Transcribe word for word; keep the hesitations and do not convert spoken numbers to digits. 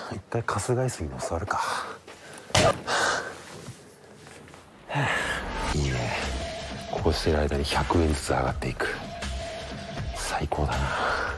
一回春日井水にも座るか。いいね。こうしてる間にひゃくえんずつ上がっていく。最高だな。